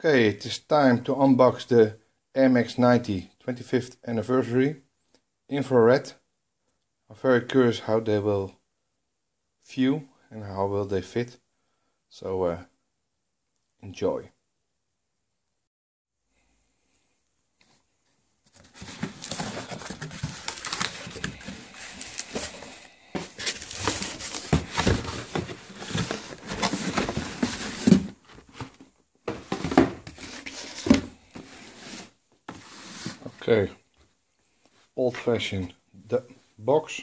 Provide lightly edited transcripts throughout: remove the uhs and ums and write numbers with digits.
Okay, it is time to unbox the Air Max 90 25th anniversary infrared. I'm very curious how they will feel and how will they fit. So enjoy. Okay, old-fashioned box.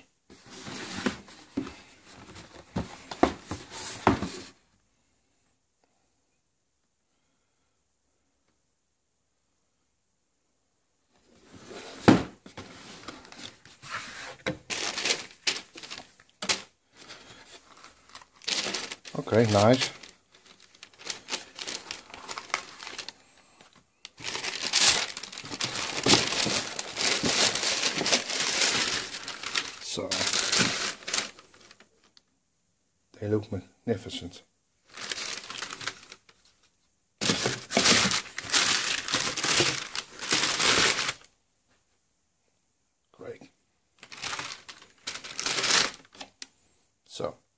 Okay, nice. So, they look magnificent. Great. So,